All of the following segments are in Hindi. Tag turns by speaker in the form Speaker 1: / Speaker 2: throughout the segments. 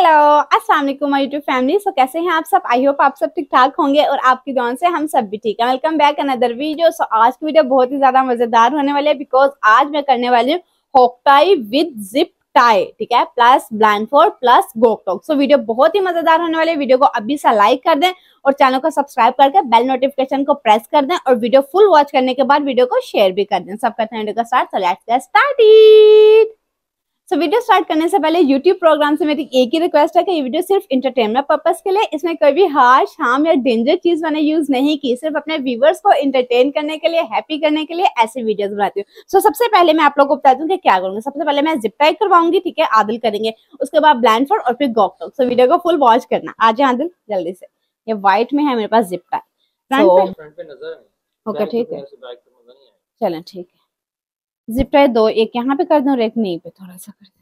Speaker 1: हेलो अस्सलाम वालेकुम माय यूट्यूब फैमिली। सो कैसे हैं आप सब? आई होप आप सब ठीक ठाक होंगे और आपकी दुआओं से हम सब भी ठीक है। Welcome back another video. So आज की वीडियो बहुत ही ज्यादा मजेदार होने वाली है बिकॉज आज मैं करने वाली हूँ होक टाई विद जिप टाई, ठीक है, plus blindfold plus gag talk. So video बहुत ही मजेदार होने वाली है। वीडियो को अभी से लाइक कर दें और चैनल को सब्सक्राइब करके बेल नोटिफिकेशन को प्रेस कर दें और वीडियो फुल वॉच करने के बाद वीडियो को शेयर भी कर दें। सब करते हैं वीडियो का start. So let's get started। Video start करने से पहले YouTube प्रोग्राम से मेरी एक ही रिक्वेस्ट है कि ये वीडियो सिर्फ इंटरटेनमेंट पर्पस के लिए, इसमें कोई भी हार्श, हार्म या डेंजर चीज मैंने यूज नहीं की, सिर्फ अपने व्यूवर्स को एंटरटेन करने के लिए, हैप्पी करने के लिए ऐसे वीडियोस बनाती हूँ। सबसे पहले मैं आप लोगों को बता दूं कि क्या करूंगी। सबसे पहले मैं जिप टाई करवाऊंगी, ठीक है, आदिल करेंगे, उसके बाद ब्लाइंडफोल्ड और फिर गोक टॉक। वीडियो को फुल वॉच करना। आ जाए आदिल जल्दी से। ये व्हाइट में है मेरे पास जिप टाई, फ्रंट पे नजर है। ओके ठीक है, चलें ठीक है। जिप टाई दो, एक यहाँ पे कर दूं और एक नी पे थोड़ा सा कर दूं।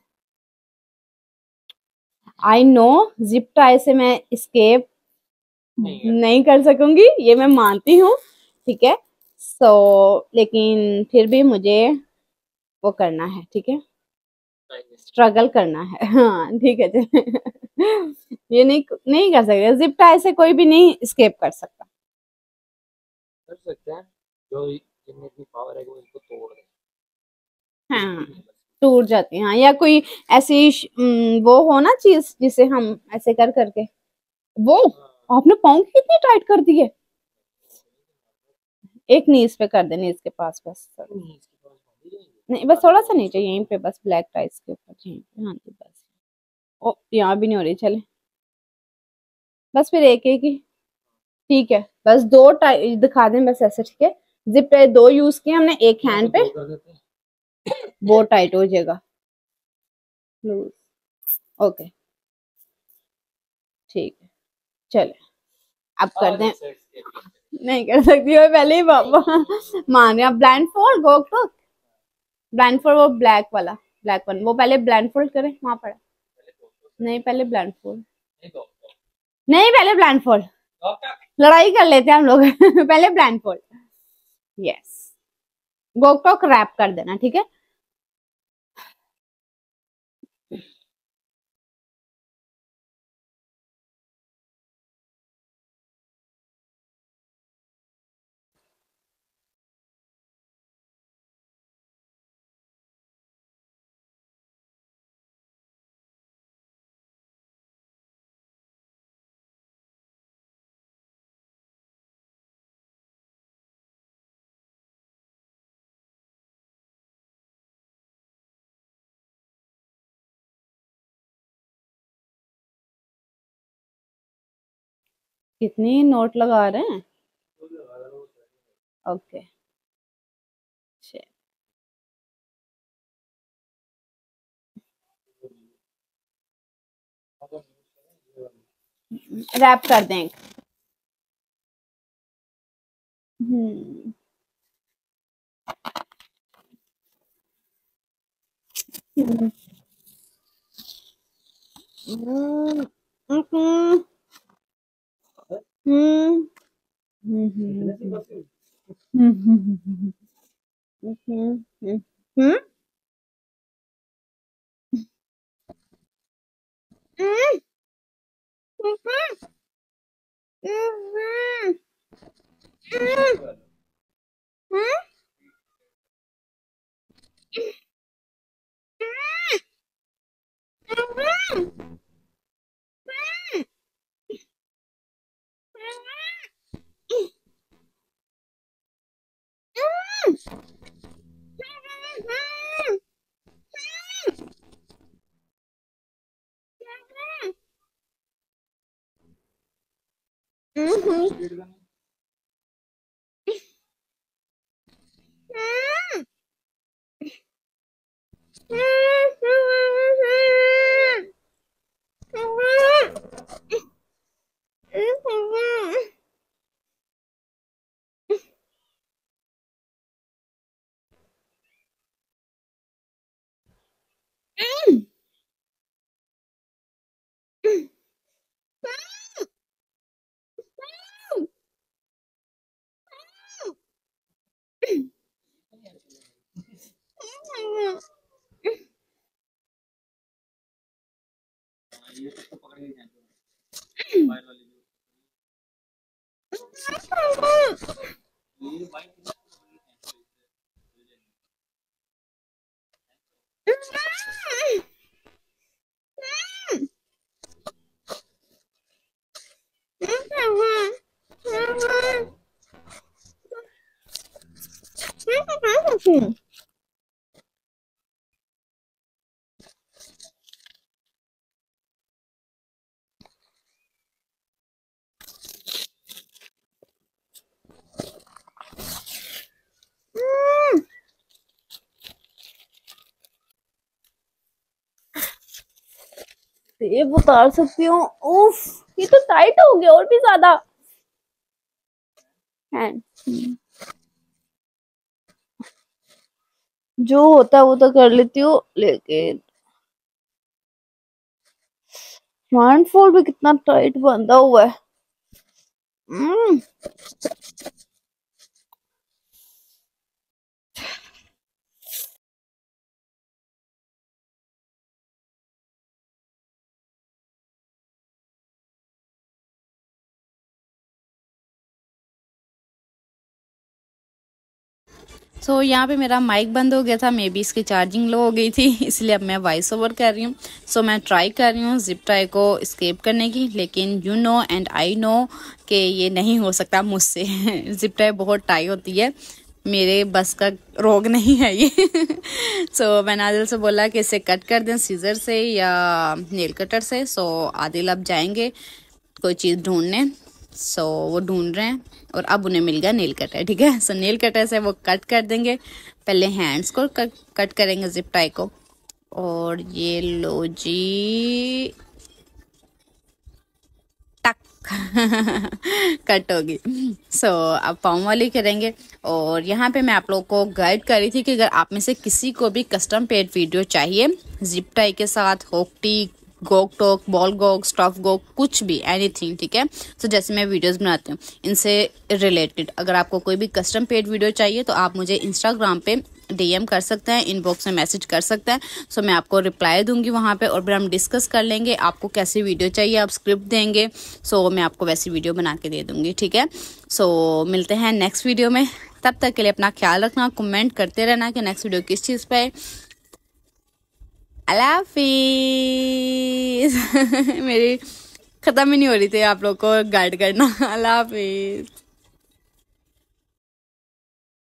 Speaker 1: आई नो जिप टाई से मैं escape नहीं कर सकूंगी, ये मैं मानती हूँ, ठीक है। लेकिन फिर भी मुझे वो करना है, ठीक है, स्ट्रगल करना है। हाँ ठीक है ये नहीं कर सकते। जिप टाई से कोई भी नहीं escape कर सकता।
Speaker 2: कर सकते हैं, जो जिनमें इतनी पावर है वो इसको तोड़ दे।
Speaker 1: हाँ टूट जाती है। हाँ, या कोई ऐसी वो हो ना चीज जिसे हम ऐसे कर करके वो। आपने पाँव की कितनी टाइट कर दी है। एक नीज पे कर दे, नीज के पास बस। नहीं बस थोड़ा सा नीचे, यहीं पे बस ब्लैक टाइस के ऊपर, यहीं पे। हाँ जी बस। ओ यहाँ भी नहीं हो रही, चले बस फिर एक एक ही, ठीक है। बस दो टाई दिखा दें बस ऐसे, ठीक है। जिप टाई दो यूज किए हमने, एक हैंड पे, वो टाइट हो जाएगा। लूज, ओके ठीक है, चले अब कर दें। नहीं कर सकती मैं पहले ही बाबा मान रहे। Blindfold gag talk, blindfold वो ब्लैक वाला, ब्लैक वन, वो पहले ब्लाइंड फोल्ड करें वहां पड़ा। नहीं पहले ब्लाइंड फोल्ड, नहीं पहले ब्लाइंड फोल्ड, लड़ाई कर लेते हैं हम लोग पहले blindfold, yes. Gag talk wrap कर देना, ठीक है। कितनी नोट लगा रहे हैं, ओके रैप कर दें। हम्म हम्म हम्म हम्म
Speaker 2: ये तो पकड़ के जाएंगे मोबाइल वाली ये बाइक
Speaker 1: ये उतार सकती हूँ। उफ, ये तो टाइट हो गया और भी ज्यादा है। जो होता है वो तो कर लेती हूँ, लेकिन फ्रंट फोल्ड भी कितना टाइट बंधा हुआ है।
Speaker 3: सो यहाँ पे मेरा माइक बंद हो गया था, मे बी इसकी चार्जिंग लो हो गई थी, इसलिए अब मैं वॉइस ओवर कर रही हूँ। सो मैं ट्राई कर रही हूँ जिप टाई को स्केप करने की, लेकिन you know and I know कि ये नहीं हो सकता मुझसे। जिप टाई बहुत टाई होती है, मेरे बस का रोग नहीं है ये। सो मैंने आदिल से बोला कि इसे कट कर दें सीजर से या नेल कटर से। सो आदिल अब जाएंगे कोई चीज़ ढूंढने। सो वो ढूंढ रहे हैं और अब उन्हें मिल गया नेल कटर, ठीक है। सो नेल कटर से वो कट कर देंगे, पहले हैंड्स को कट करेंगे जिप टाई को। और ये लो जी, टक। कट होगी। सो अब पाँव वाली करेंगे। और यहाँ पे मैं आप लोगों को गाइड कर रही थी कि अगर आप में से किसी को भी कस्टम पेड वीडियो चाहिए जिप टाई के साथ, होकटी, gag talk, ball gag, stuff gag, कुछ भी, एनीथिंग, ठीक है। तो जैसे मैं वीडियोस बनाती हूँ इनसे रिलेटेड, अगर आपको कोई भी कस्टम पेड वीडियो चाहिए तो आप मुझे इंस्टाग्राम पे DM कर सकते हैं, इनबॉक्स में मैसेज कर सकते हैं। सो मैं आपको रिप्लाई दूंगी वहाँ पे, और फिर हम डिस्कस कर लेंगे आपको कैसी वीडियो चाहिए, आप स्क्रिप्ट देंगे, सो मैं आपको वैसी वीडियो बना के दे दूंगी, ठीक है। सो मिलते हैं नेक्स्ट वीडियो में, तब तक के लिए अपना ख्याल रखना, कमेंट करते रहना कि नेक्स्ट वीडियो किस चीज़ पे है। अल्लाह हाफिज। मेरी खत्म ही नहीं हो रही थी आप लोग को गाइड करना। अल्लाह हाफिज।